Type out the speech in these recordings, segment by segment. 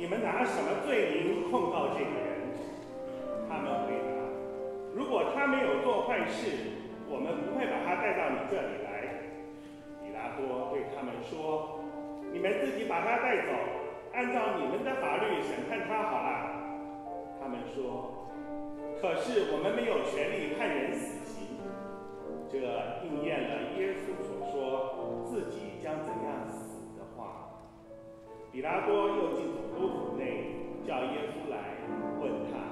你们拿什么罪名控告这个人？”他们回答：“如果他没有做坏事，我们不会把他带到你这里来。”比拉多对他们说：“你们自己把他带走，按照你们的法律审判他好了。”他们说：“可是我们没有权利判人死刑。”这应验了耶稣所说自己将怎样死的话。比拉多又进总督府内，叫耶稣来问他。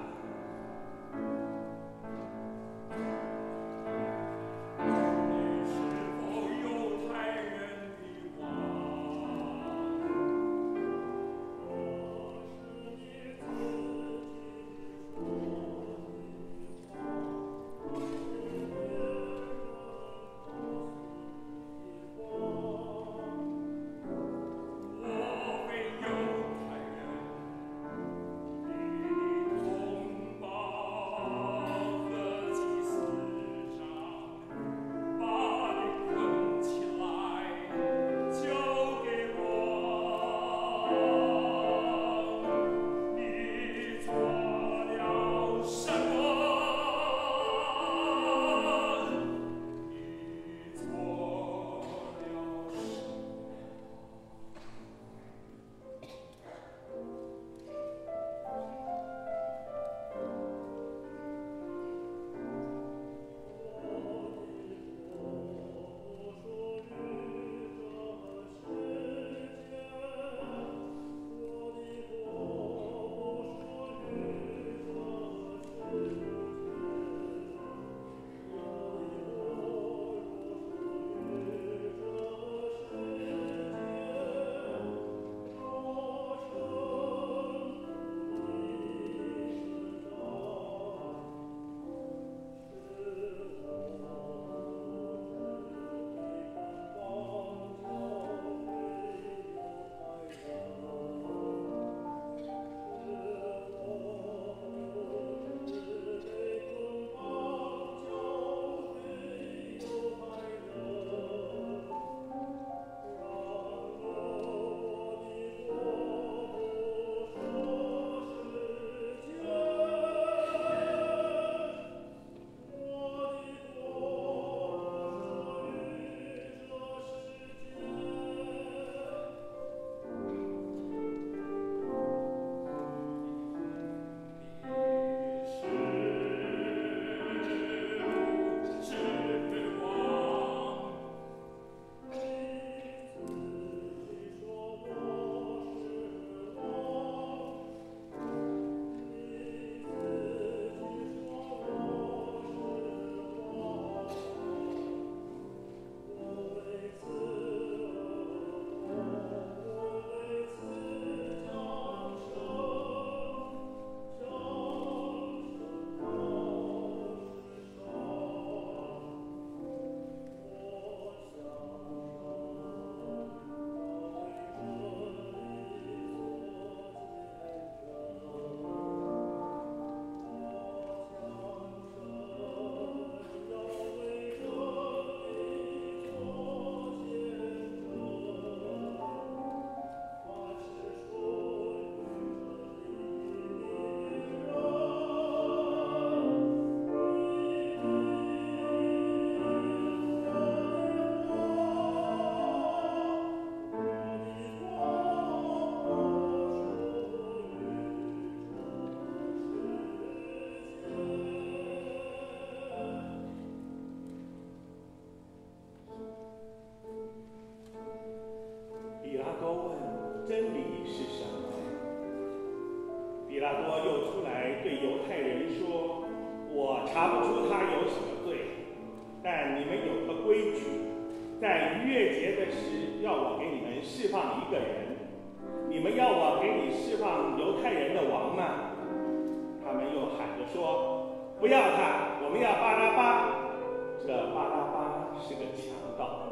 比拉多又出来对犹太人说：“我查不出他有什么罪，但你们有个规矩，在逾越节的时要我给你们释放一个人，你们要我给你释放犹太人的王吗？”他们又喊着说：“不要他，我们要巴拉巴。”这巴拉巴是个强盗。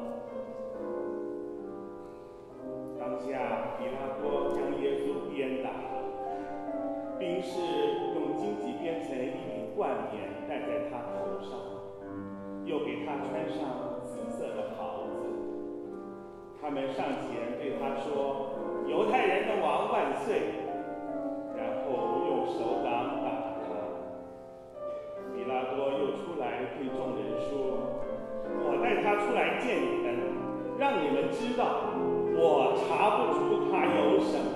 当下比拉多将耶稣鞭打了，兵士用荆棘编成一顶冠冕戴在他头上，又给他穿上紫色的袍子。他们上前对他说：“犹太人的王万岁！” 知道，我查不出他有什么